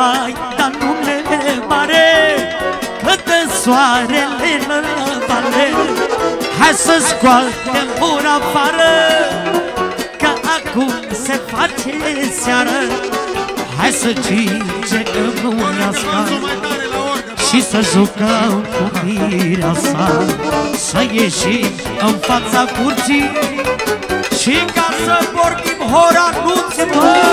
hai, dar nu le mare, că dă soarele în vale. Hai să scoatem ura afară, că acum se face seară. Hai să cinge în unească și să jucăm cu mireasa. Să ieșim în fața curții și ca să vorbim hora anunții.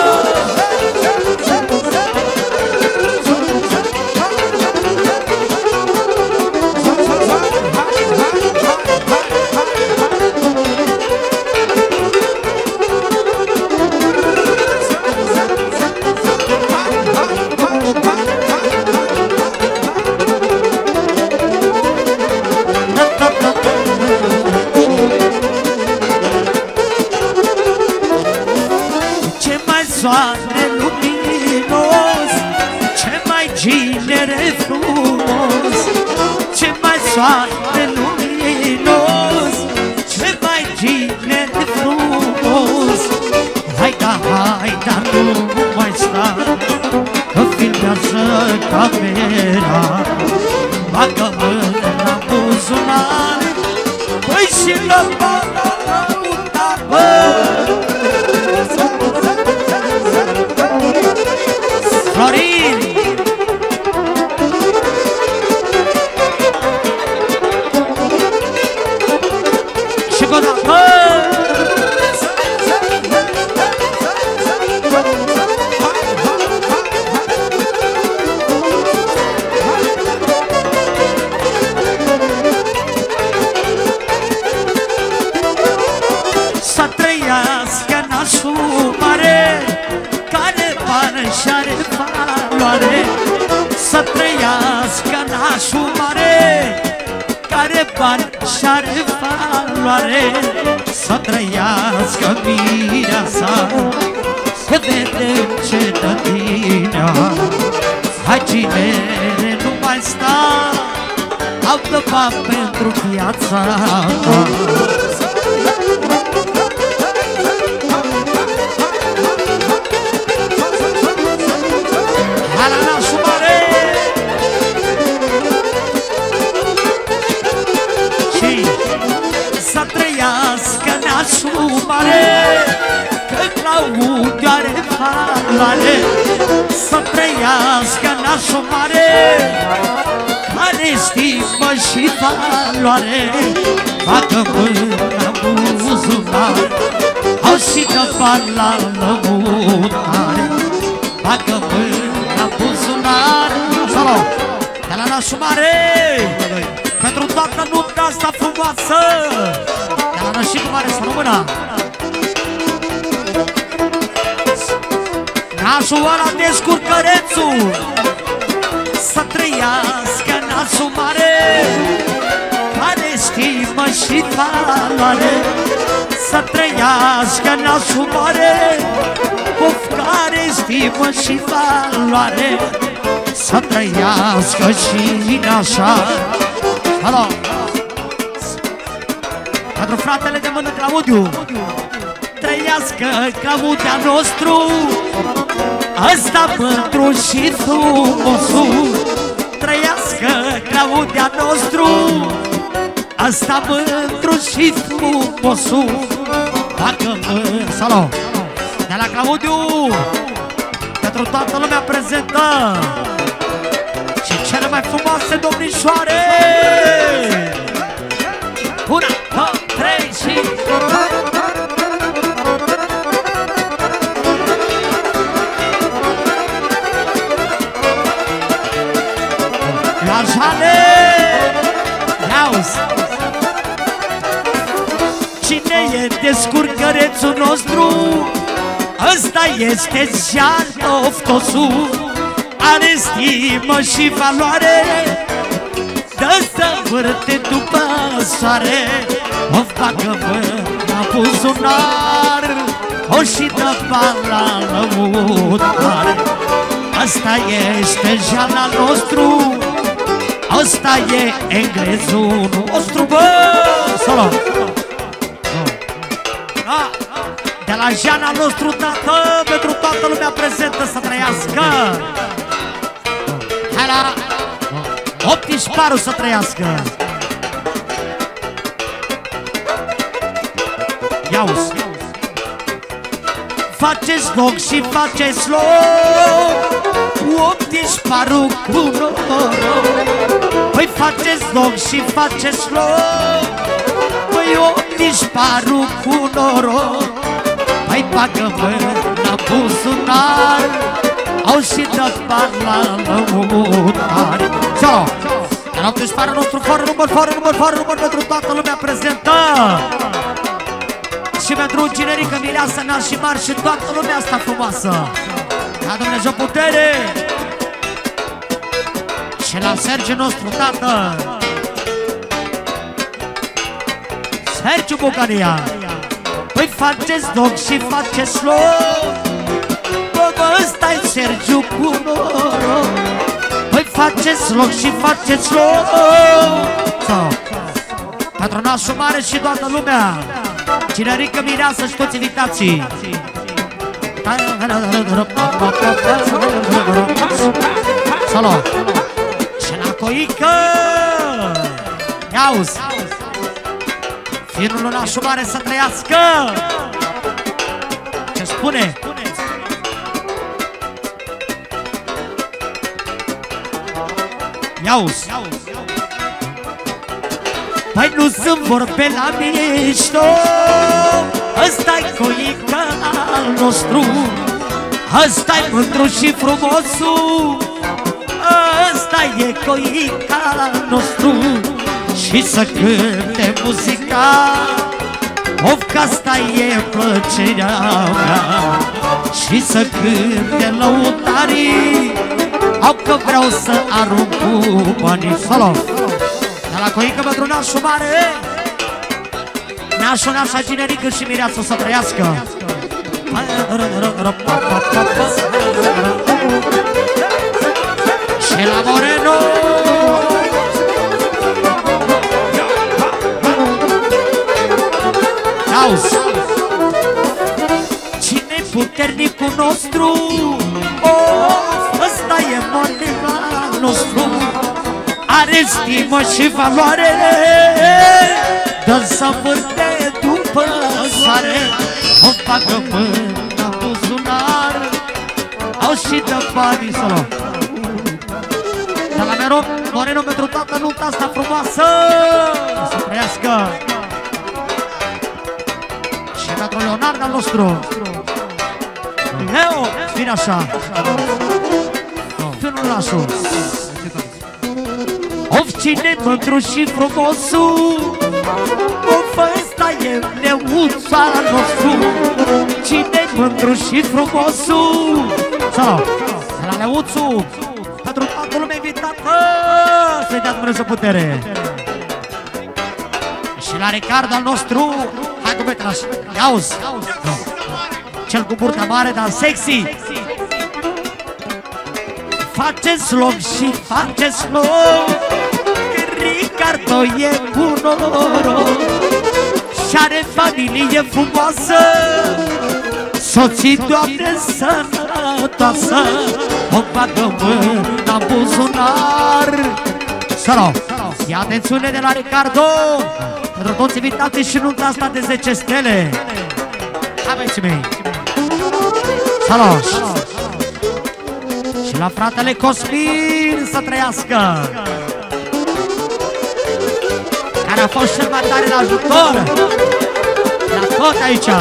Soare luminos, ce mai ginere frumos. Ce mai soare luminos, ce mai ginere frumos. Hai da, nu mai sta, că filmează camera. Bagă mâna în buzunar, păi și lăpata lăutar, bă. Florin! Și cu dată! Să trăiască nașul mare, care bani și-are valoare. Să trăiască nașul mare, care bani și-are valoare. Să trăiască mireasa, să vedem ce dă tinea. Hai cinere, nu mai sta, altă bani pentru viața ta. Nașul mare, că Claudiu are valoare. Să trăiască nașul mare, care stimă și valoare. Bagă mâna în buzunar, au și dă bani la lămutare. Bagă mâna în buzunar, salut, de la nașul mare, pentru toată nunta asta frumoasă. La nășitul mare să rămână. Nașul ăla descurcărețul, să trăiască nașul mare, care stimă și valoare. Să trăiască nașul mare, care stimă și valoare. Să trăiască și nașa. Alo! Pentru fratele de mână Claudiu, trăiască Claudia nostru, ăsta mândru și frumosul. Trăiască Claudia nostru, ăsta mândru și frumosul. Bagă mâna, salut, de la Claudiu, pentru toată lumea prezentă și cele mai frumoase domnișoare. Una, două, trei și... La Jale! Iauzi! Cine e descurcărețul nostru? Ăsta este Jean Oftosu. Are stimă și valoare, dă-să vârte după soare. O bagă mâna buzunar, o și dă bani la lăutare. Ăsta este Jeana nostru, ăsta e englezul nostru, bă! Solo! De la Jeana nostru, tată, pentru toată lumea prezentă să trăiască. la 18 paru să trăiască. Ia-uzi. Faceți loc și faceți loc, 18 paru cu noroc. Păi faceți loc și faceți loc, păi 18 paru cu noroc. Păi bagă mâna buzunar, au și dat bani la lăutare. Sau, în 18 paru nostru, fără număr pentru toată lumea prezentă. Și pentru Cinerică, Mireasa, Naș și Mari și toată lumea asta frumoasă. Ca Dumnezeu putere. Și la Sergiu nostru, tată, Sergiu Bucania. Păi faceți loc și faceți loc, bă, ăsta-i Sergiu cu noroc. Păi faceți loc și faceți loc. Patronașul mare și toată lumea, Cinerică, Mireasă și toți invitații. Salut! Și la Coică! Ia-uzi! Firul nașul mare să trăiască! Ce spune? Ia-uzi! Păi nu sunt vorbe la mișto, ăsta-i Coica al nostru, ăsta-i mândru și frumosul, ăsta e Coica al nostru. Și să cânte muzica, of că asta e plăcerea mea. Și să cânte lăutarii, au că vreau să arunc cu banii. Salut! De la Coică pentru nașul mare, nașul, nașa, Cinerică și Mireasă să trăiască. Și la Moreno. Auzi, cine-i puternicul nostru? Ăsta e Morena nostru. Are stimă și valoare, dă să vârte după soare. O facă mâna buzunar, au și dă banii solo. De la Moreno pentru toată nunta asta frumoasă să trăiască. Și pentru Leonard al nostru Leo, vine așa Fânul nașul. Of, cine mândru și frumosul, of, ăsta e Leuț al nostru. Cine mândru și frumosul. Salut! De la Leuțu, pentru toată lumea invitată, să-i dea Dumnezeu putere. Și la Ricardo al nostru, hai cu betele așa, ia-uzi, cel cu burta mare, dar sexy. Faceți loc și faceți loc, că Ricardo e cu noroc și are familie frumoasă, soții, Doamne, sănătoasă. O bagă mâna în buzunar. Salut! Ia atențiune de la Ricardo pentru toți invitații și nunta asta de 10 stele. Hai, băieții mei! Salut! Și la fratele Cosmin să trăiască, care a fost cel mai tare la ajutor la tot aici.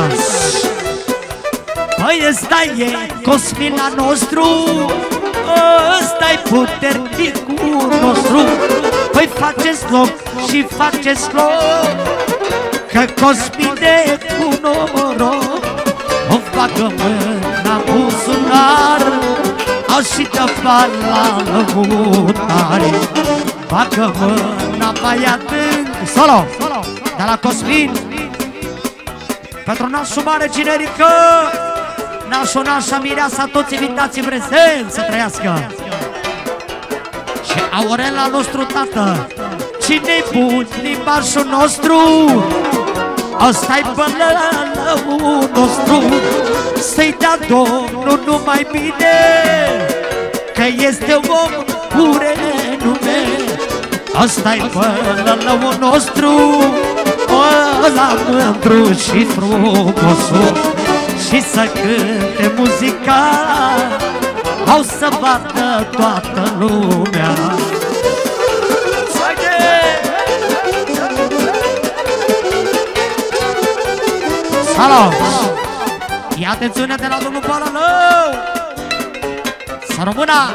Păi ăsta e Cosmin al nostru, ăsta-i puternicul nostru. Păi faceți loc și faceți loc, că Cosmin e cu noroc. O facă mâna în buzunar, au și dă bani la lăutare. Facă mâna mai adânc. Solo! De la Cosmin pentru nașul mare, Cinerică, nașul, nașa, Mireasa, toți invitații prezenți să trăiască. Și Aurela nostru tată, cine-i bun limbașul nostru, ăsta-i bălălăul nostru. Să-i dea Domnul numai bine, că este om pure nume. Asta-i pălălăul nostru, ăla mândru și frumosul. Și să cânte muzica, au să bată toată lumea. Salut! Ia atențiune de la domnul Pălălău! Să rămână!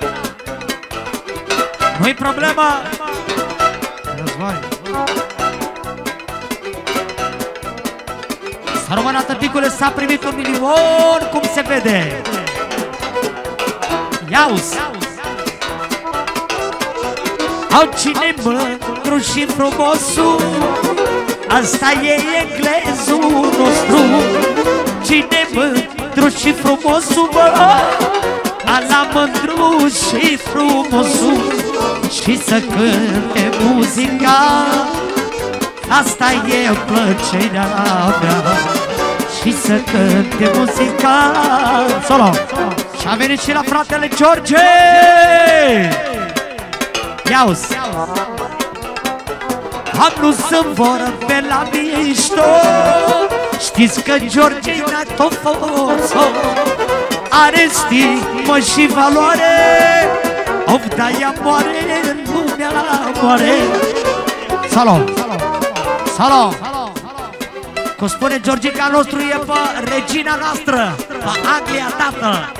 Nu-i problemă! Să rămână, tăticule, s-a primit 1 milion, cum se vede! Ia-uzi! Au cine mândru și frumosul, asta e englezul nostru. Cine mândru și frumosul, bă, ala mândru și frumosul. Și să cânte muzica, asta e plăcerea mea. Și să cânte muzica. Solo! Și-a venit și la fratele George! Ia-uzi! Am nu să vorbe la mișto, știți că George n-a tot fost. Are stimă și valoare, of, de-aia moare, lumea moare. Salut! Salut! Cum spune Georgica nostru, e pe regina noastră, pe Anglia, tată.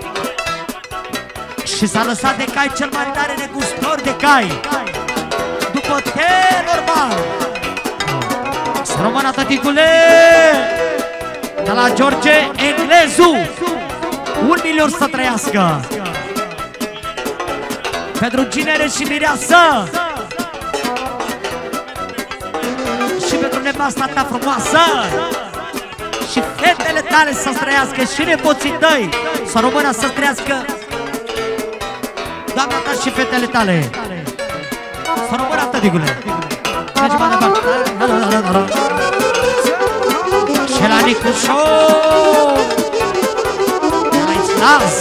Și s-a lăsat de cai cel mai tare negustor de cai, după normal. Să rămână, tăticule, de la George Englezu, 1 milion să trăiască. Pentru Ginere și Mireasă, și pentru nevasta ta frumoasă, și fetele tale să trăiască, și nepoții tăi să rămână să trăiască. Doamna ta și fetele tale să rămână, tăticule. Mergi mai departe. Și la Nicușor, de la Islas,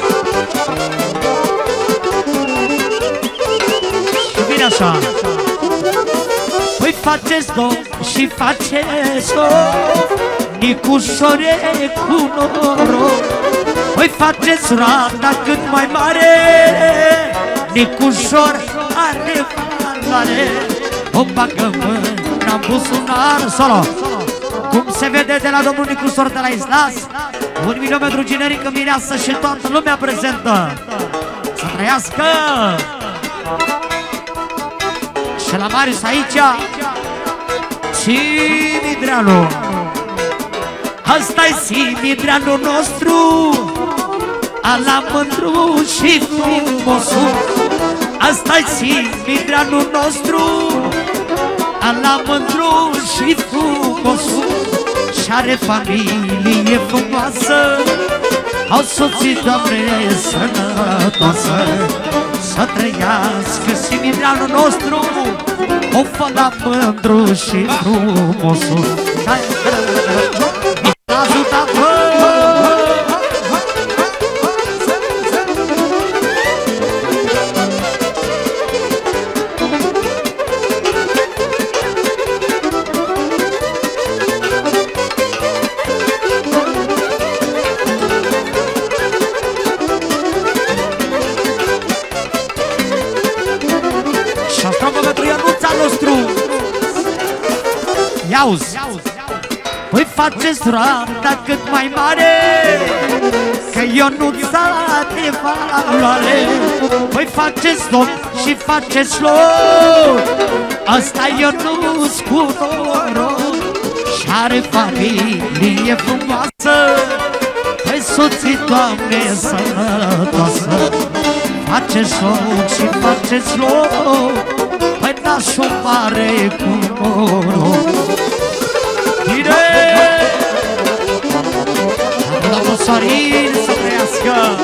și vine așa. Păi faceți domn și faceți-o, Nicușore cu noroc. Păi faceți roata cât mai mare, Nicușor are valoare. O bagă mâna în buzunar. Solo! Cum se vede de la domnul Nicușor de la Islas, 1 milion pentru Ginerică, Mireasă și toată lumea prezentă. Să trăiască! Și la Marius aici, Simidreanu. Asta-i Simidreanu nostru, ala mândru și frumosul. Asta-i Simidreanu nostru, ala mândru și frumosul. Și-are familie frumoasă, au soții, Doamne, sănătoasă. Să trăiască Simidreanu nostru, o fă la mândru și frumosul. Ajută-mă! Ia-uzi! Păi faceți roata cât mai mare, că eu nu-ți de valoare. Păi faceți loc și faceți loc, asta eu nu-ți cu noroc. Și-are familie frumoasă, păi soții, Doamne, sănătoasă. Faceți loc și faceți loc, păi nașul mare cu noroc. Bine! La Mosarin să trăiască!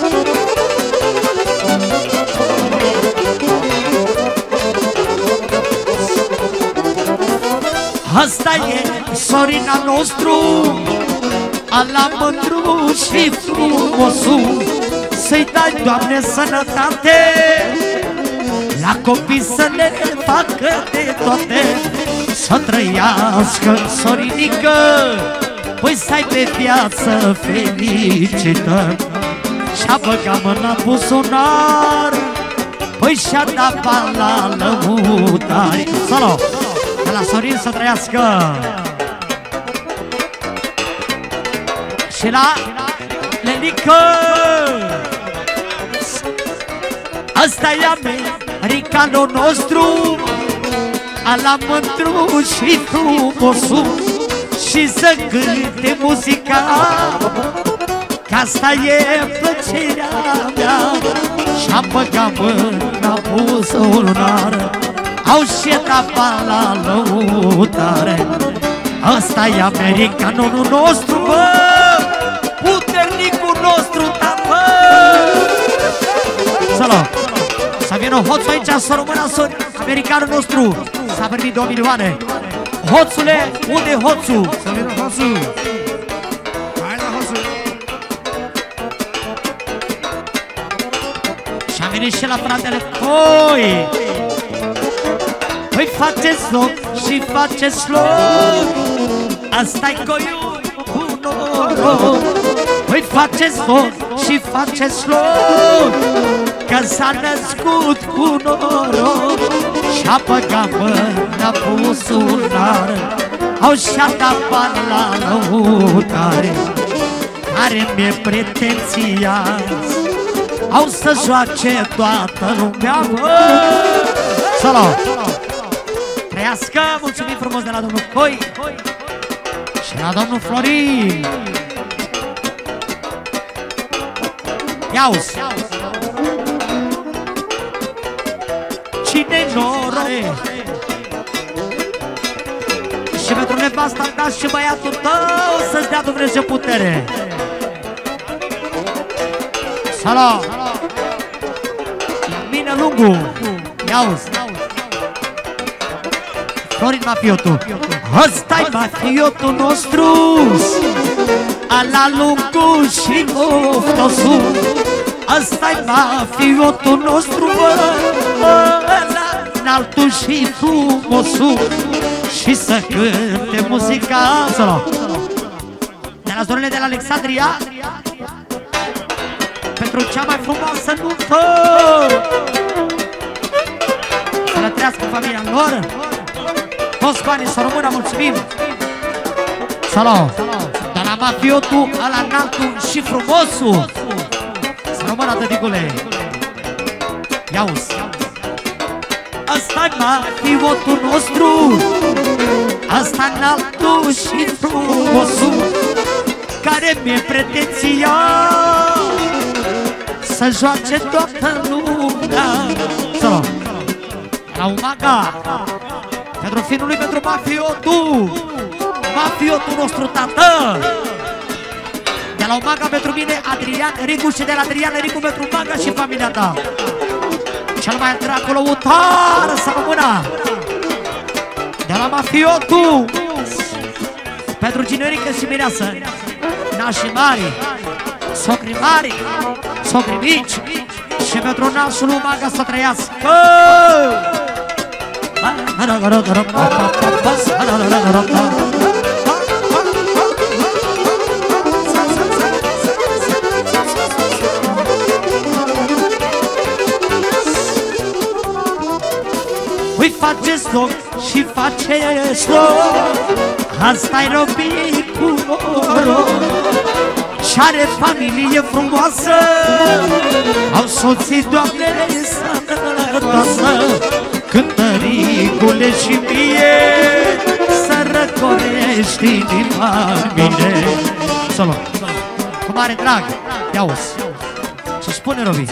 Asta e Sorina nostru, ala mândru și frumosul. să-i dai, Doamne, sănătate, la copii să le facă de toate, să trăiască Sorinică, păi să ai pe viață fericită. Și-a băgat mâna buzunar, păi și-a dat bani la lăutari. Solo, de la Sorin să trăiască. Și la Lenică, asta-i americanul nostru, ala mândru și frumosul, și să cânte muzica, că asta e plăcerea mea. Și-a băgat mâna buzunar, au și dat bani la lăutare. Asta-i americanul nostru, bă, puternicul nostru, da, bă. Salut! Să vină hoțul aici, să rămână americanul nostru. S-a primit 2 milioane. Hoțule, unde e hoțul? Să vină hoțul. Hai la hoțul. Și-a venit și la fratele Coi. Păi faceți loc și faceți loc, asta-i Coiul cu noroc. Păi faceți loc și faceți loc, că s-a născut cu noroc. Și-a băgat mâna buzunar, au și-a dat bani la lăutare. Care mi-e pretenția, au să joace toată lumea, bă. Salut! Trăiască, mulțumim frumos de la domnul Coi și la domnul Florin. Ia-uzi! Cine noroc? Și pentru nevasta ta și băiatul tău să-ți dea Dumnezeu putere. Salut! Mine lungu! Ia-uzi! Florin Mafiotu, ăsta-i mafiotul nostru, ala lungu și moftosul. Ăsta-i mafiotul nostru, ala înaltul și frumosul, și să cânte muzica. De la zonele de la Alexandria, pentru cea mai frumoasă nuntă, să le trăiască familia lor. Toți banii să rămână, mulțumim! Salut! De la mafiotul, ala înaltul și frumosul, să rămână, tăticule! Ia-uzi! Asta-i mafiotul nostru, asta înaltul și frumosul, care mi-e pretenția, să joace toată lumea. Salut! La Umaga, pentru finul lui, pentru mafiotul, mafiotul nostru, tată. De la Umaga pentru mine, Adrian Ricu, și de la Adrian Ricu pentru Umaga și familia ta. Cel mai întreagă lăutar să rămână. De la mafiotul, pentru Ginerică și Mireasă, nașii mari, socri mari, socri mici, și pentru nașul Umaga să trăiască. Păi faceți loc și faceți loc, asta-i robit cu noroc. Și-are familie frumoasă, au soții, Doamne, sănătoasă. Cântăricule și mie, să răcorești inima mine. Salut! Cu mare drag, ia-uzi. Ce spune Robi?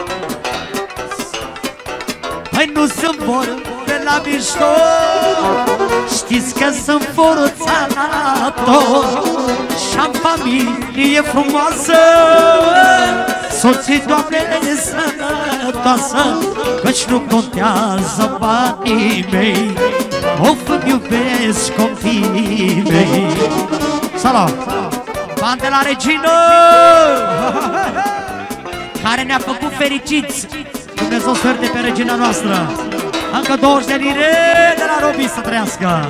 Păi nu sunt vorbe la mișto, știți că sunt forța la tot. Și-am familie frumoasă, soții, Doamne, sănătoasă. Căci nu contează banii mei, of, îmi iubesc copiii mei. Salut! Bani de la regină, care ne-a făcut fericiți. Dumnezeu să ierte pe regina noastră. Încă 20 de lire de la Robi să trăiască.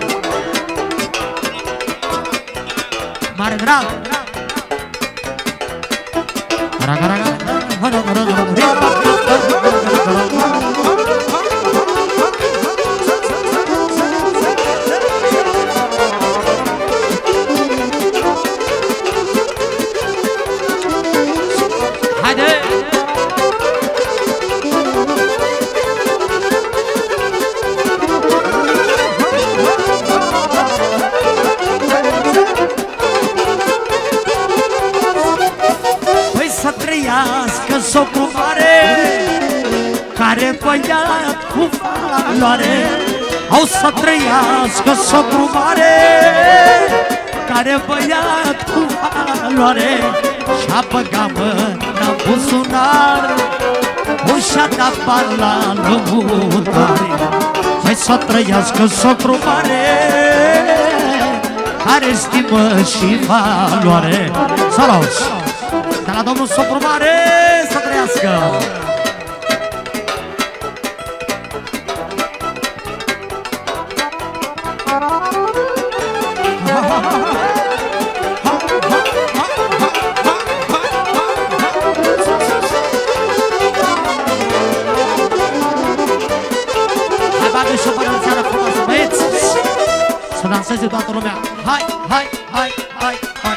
Mare drag. Socru mare, care băiat cu valoare. Au să trăiască socru mare, care băiat cu valoare. Și-a băgat mâna în buzunar, și-a dat bani la lămutare. Hai să trăiască socru mare, care stimă și valoare. Salut! De la domnul socru mare să trăiască! Hai, bagi și o părățeară frumoasă, băieți! Să danseze toată lumea! Hai, hai, hai, hai, hai!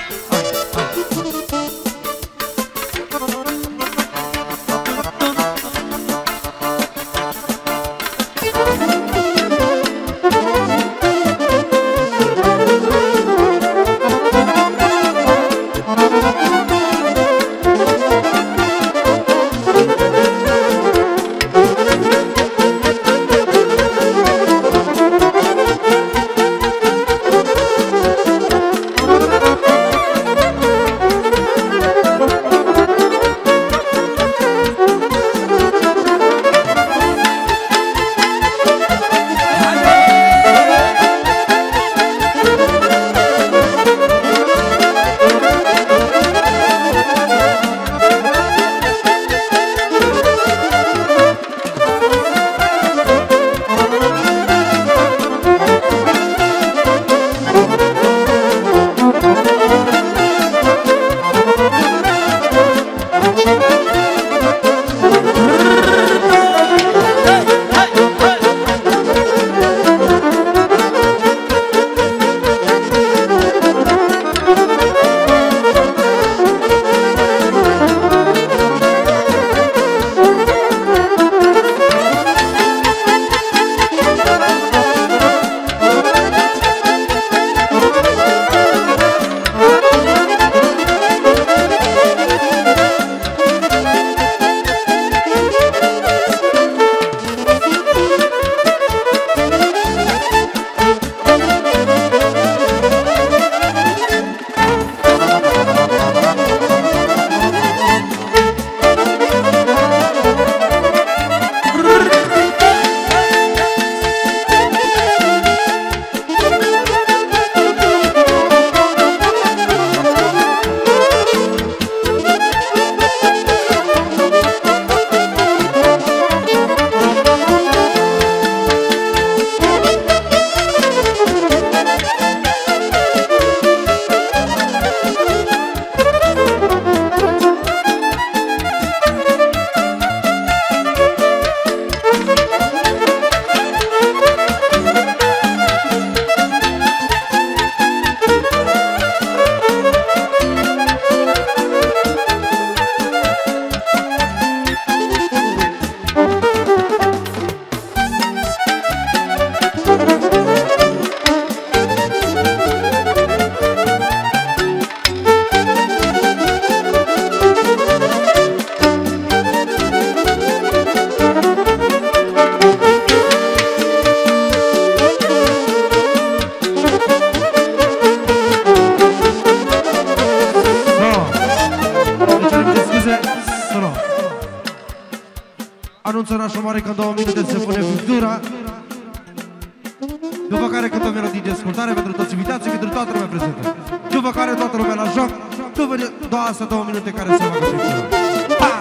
Anunță orașul mare că în 2 minute se pune friptura. După care cânt o melodie de ascultare pentru toți invitații, pentru toată lumea prezentă. După care toată lumea la joc. După asta 2 minute care se facă friptura. Pa!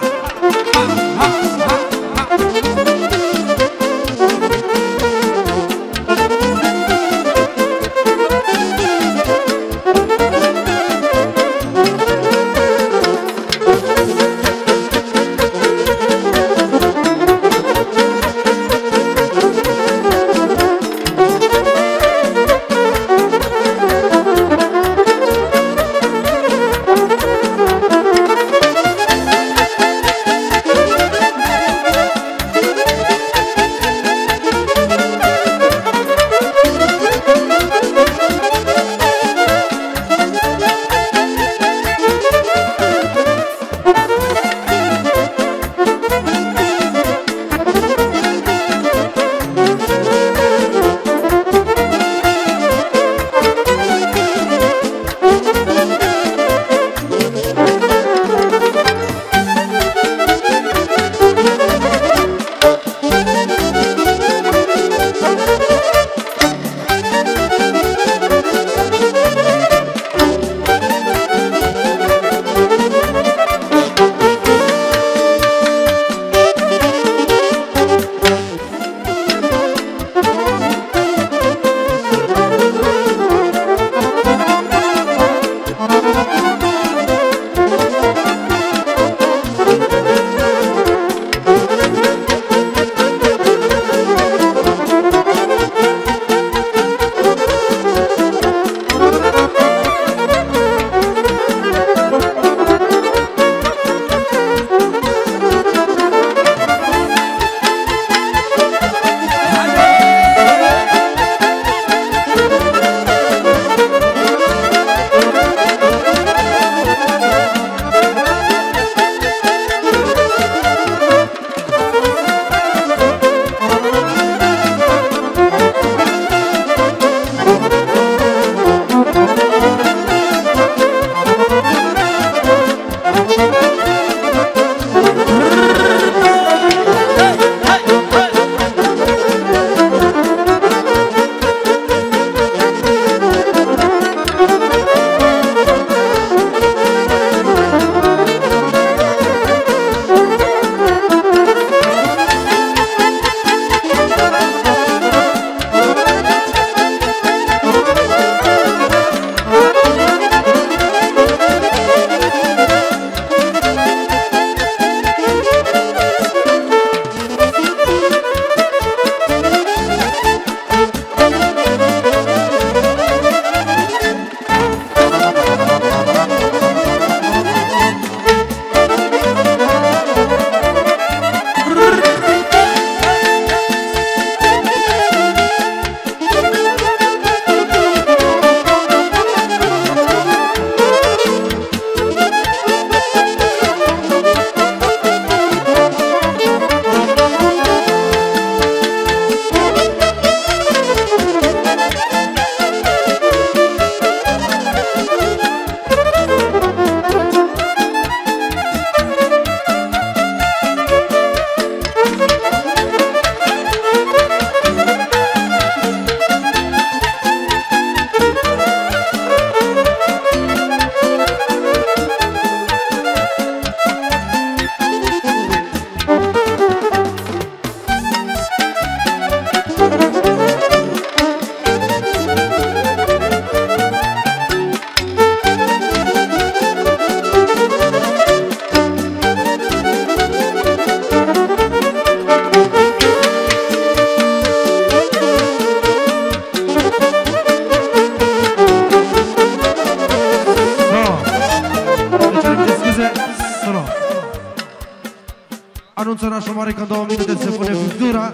Anunță orașul mare că în 2 minute se pune friptura.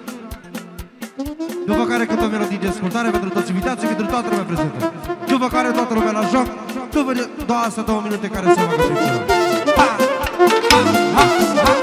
După care câte o melodie de ascultare pentru toți invitații, pentru toată lumea prezentă. După care toată lumea la joc. După astea 2 minute care se facă friptura. Pa! Pa! Ha! Ha!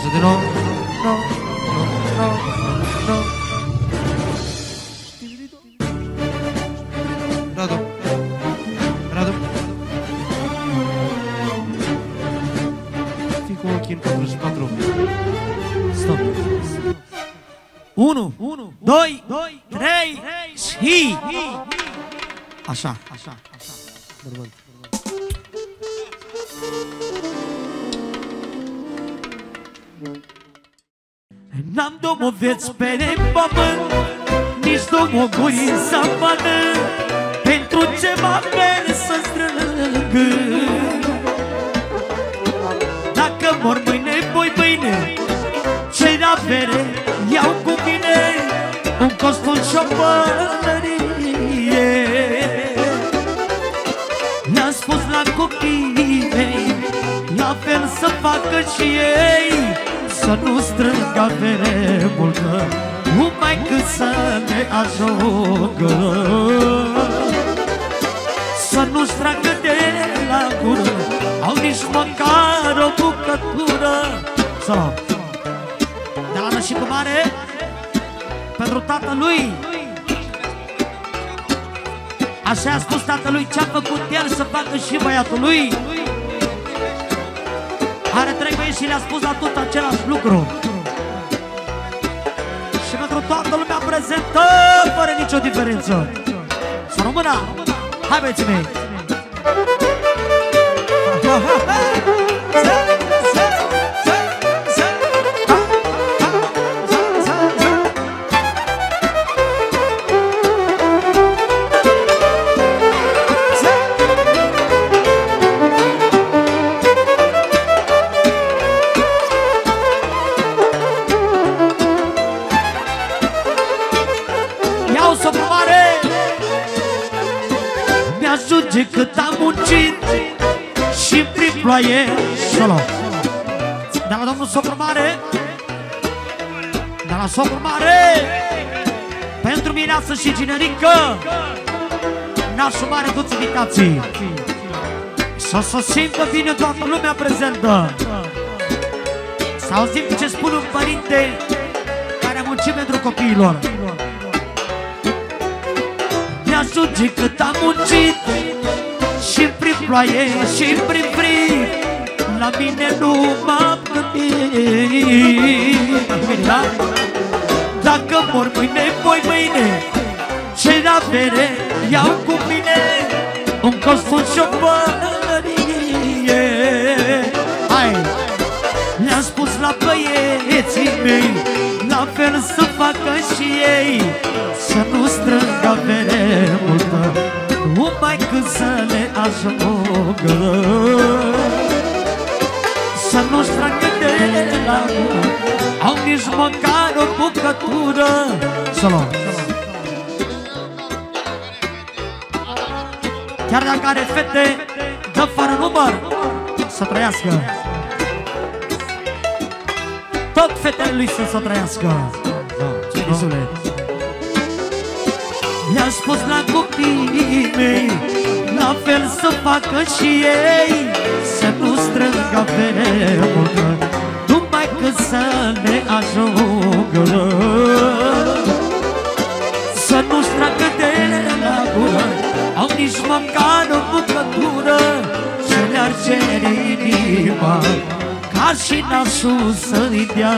Să din nou. No, no, no, no. Radu. Radu. Fii cu ochii în 44. Stop. 1, 2, 3 și... Așa. Normal. N-am domoveți pe pământ, nici domoguri să mănânc, pentru ce m-am mers să strâng. Dacă mor mâine, voi mâine, ce-i avere iau cu mine, un costul și o pălărie. Le-am spus la copiii mei, la fel să facă și ei, să nu strâng avere multă, numai cât să ne ajungă. Să nu-și tragă de la gură, au nici măcar o bucătură. Sau de la Nășicu Mare, pentru tatălui. Așa a spus tatălui, ce-a făcut el să facă și băiatul lui. Are 3 băieți și le-a spus la tot același lucru. Și pentru toată lumea prezentă, fără nicio diferență. Să rămână! Hai băieții mei! De cât am muncit și prin ploaie solo. De la domnul Socru Mare, de la Socru Mare, pentru Mireasă și Ginerică, nașul mare, toți invitații. Să se simtă bine toată lumea prezentă. Să auzim ce spun un părinte care a muncit pentru copiilor. Mi-ajunge cât am muncit și prin ploaie și prin frig, la mine nu m-am gândit. Dacă mor mâine, voi mâine, ce avere iau cu mine, un costul și o pălărie. Hai! Le-am spus la băieții mei, la fel să facă și ei, să nu strâng avere multă, numai cât să le ajungă. Să nu-și tragă de la gură, au nici măcar o bucătură. Solo. Chiar dacă are fete, dă fără număr, să trăiască. Tot fetele lui să trăiască. Isule. Le-am spus la copiii mei, la fel să facă și ei, să nu strâng avere multă, numai cât să ne ajungă. Să nu-și tragă de la gură, au nici măcar o bucătură, să le arge inima, ca și nașul să-i dea.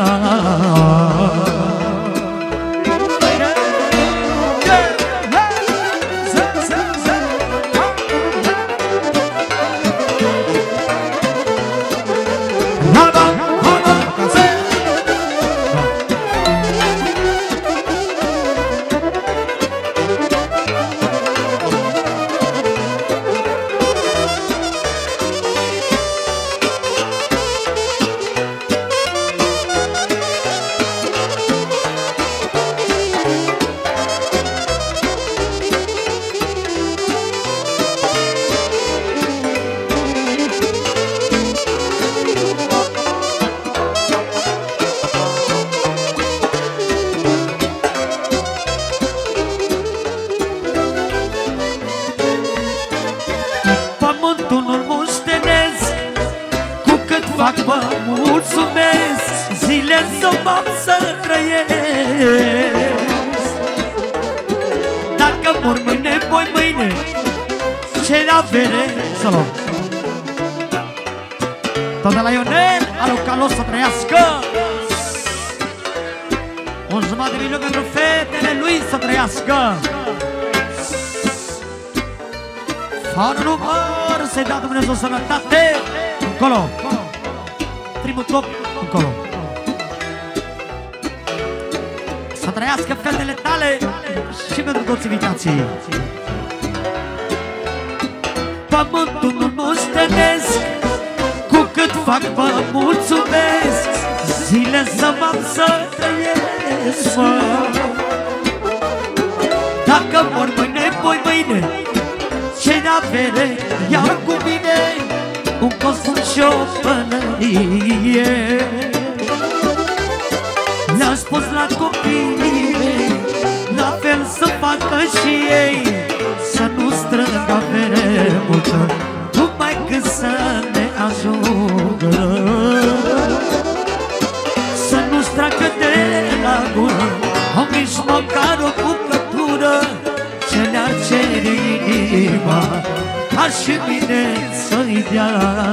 zile să m-am să trăiesc. Dacă mor mâine, voi mâine, ce avere să luăm. Tot de la Ionel, alo Calos să trăiască. Un jumătate de milion pentru fetele lui să trăiască. Fără număr să-i dea Dumnezeu sănătate. Încolo, primul top, încolo. Să trăiască fetele tale și pentru toți invitații. Pământul nu moștenesc, cu cât fac vă mulțumesc. Zile să m-am să trăiesc, mă. Dacă mor mâine, voi mâine, ce n-avere iau cu mine, un costum și o pălărie. Le-am spus la copiii mei, la fel să facă și ei, să nu strâng avere multă, numai cât să ne ajungă. Să nu-și tragă de la gură, au nici măcar o bucătură, ce le-ar cere inima, ca și mine să-i dea.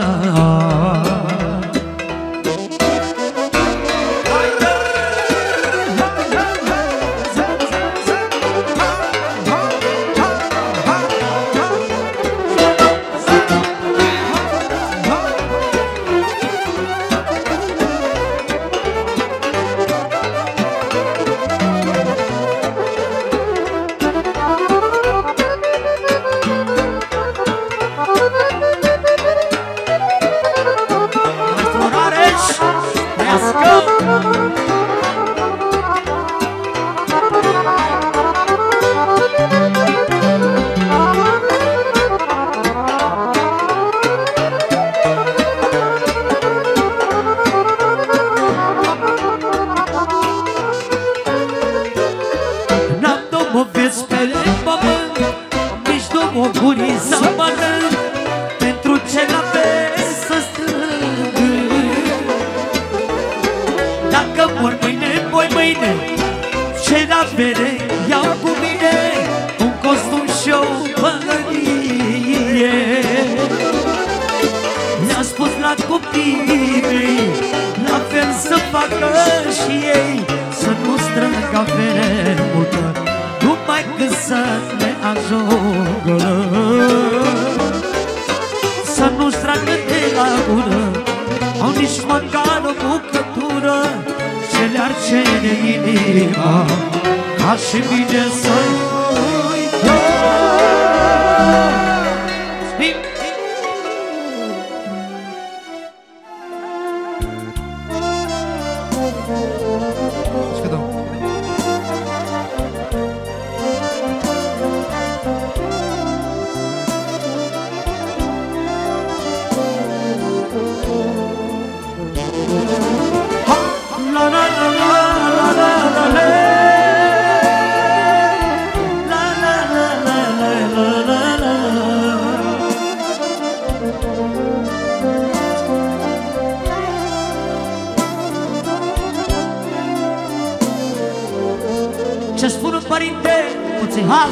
Ce spun un părinte, un țihal,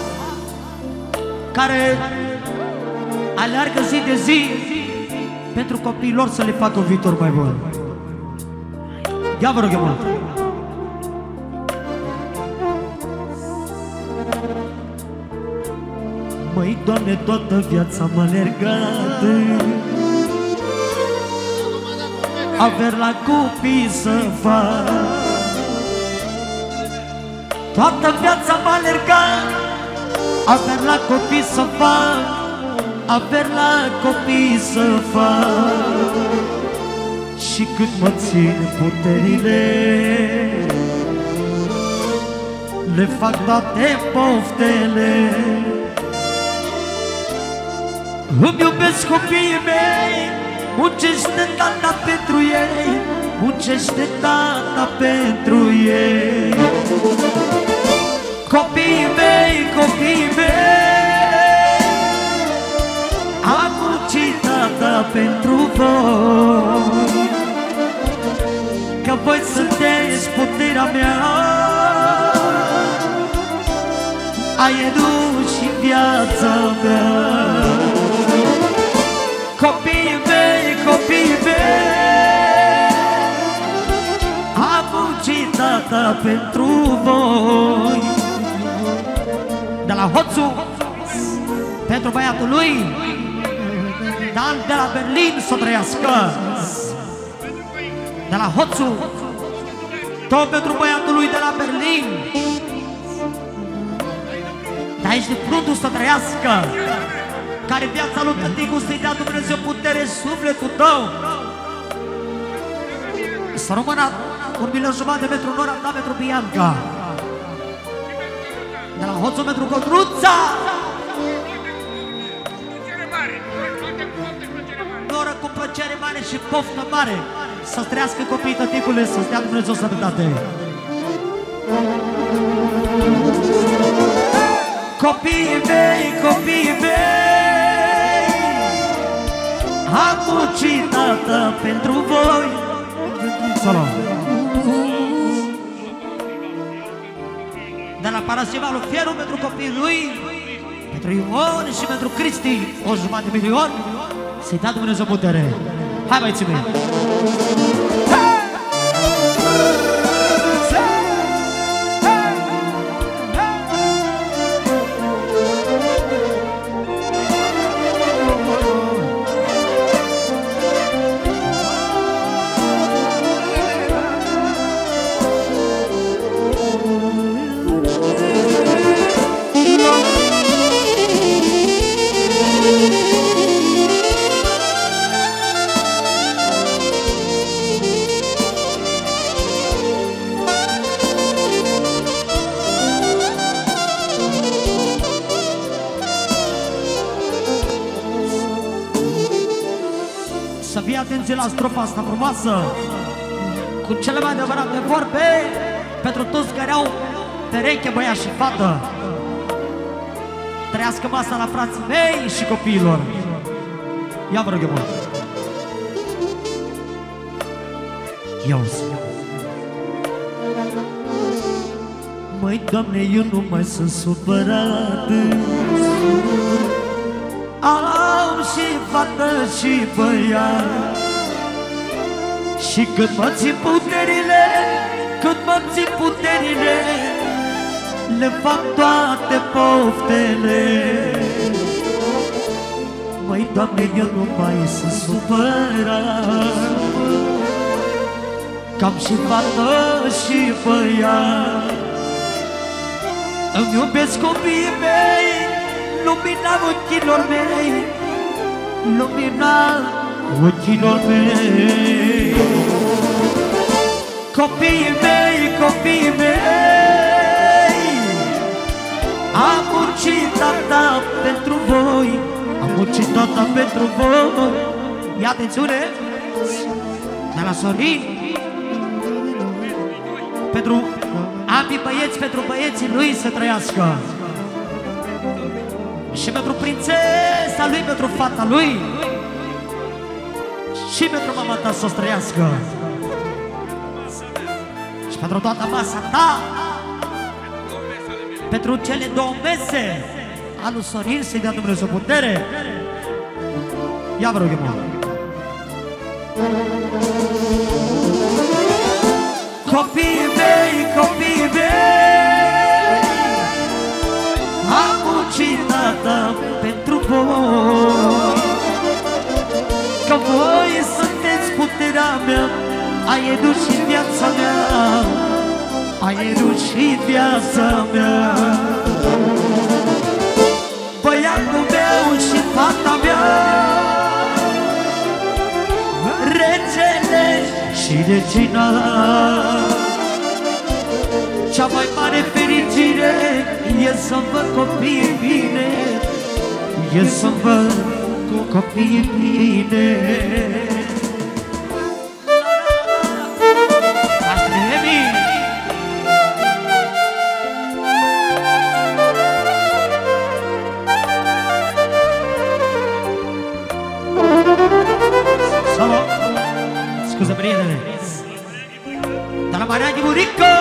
care aleargă zi de zi pentru copiii lor să le facă un viitor mai bun. Ia vă rog eu mult. Măi, Doamne, toată viața m-a alergat, averi la copii să fac. Toată viața m-a alergat, averi la copii să fac, averi la copii să fac. Și cât mă țin puterile, le fac toate poftele. Îmi iubesc copiii mei, muncește tata pentru ei, muncește tata pentru ei. Copiii mei, am muncit tata pentru voi, că voi sunteți puterea mea, aerul și viața mea. Copiii mei, am muncit tata pentru voi. De la Hoțu, pentru băiatul lui Dan de la Berlin, să trăiască. De la Hoțu, tot pentru băiatul lui de la Berlin. De aici de Prundu, să trăiască. Care viața lui Tăticu să-i dea Dumnezeu putere sufletul tău. Să rămână 1,5 milion de metru Nora ta pentru Bianca. De la Hoțu pentru Codruța. Noră cu plăcere mare și poftă mare. Să-ți trăiască copiii Tăticule, să-ți dea Dumnezeu sănătate. Copiii mei, am muncit tata pentru voi. Salam. De la Parasivalul Fieru pentru copiii lui, pentru Ion și pentru Cristi, 1,5 milion. Să-i dea Dumnezeu putere. Hai băieții mei! Să fie atenție la strofa asta frumoasă, cu cele mai adevărate vorbe, pentru toți care au pereche, băiat și fată. Trăiască masa la frații mei și copiilor. Ia vă rog eu mult. Ia-uzi. Măi, Doamne, eu nu mai sunt supărat. Am și fată și băiat. Și când mă țin puterile, le fac toate poftele. Măi, Doamne, eu nu mai sunt supărat, că-am și fată și băiat. Îmi iubesc copiii mei, lumina ochilor mei, lumina ochilor mei. Copiii mei, am muncit tata pentru voi, am muncit tata pentru voi. Ia atențiune, de la Sorin, pentru ambii băieți, pentru băieții lui să trăiască. Și pentru prințesa lui, pentru fata lui. Și pentru mama ta să trăiască. Și pentru toată masa ta, pentru cele două mese al lui Sorin, să-i dea Dumnezeu putere. Ia vă rog eu, mă. Copiii mei, am muncit tata pentru voi, că voi sunteți puterea mea, aerul și viața mea, aerul și viața mea. Băiatul meu și fata mea, regele și regina. Cea mai mare fericire e să-mi văd copiii bine, e să-mi văd cu copiii bine. Scuze, prietene. Dar la Maria Ghiburico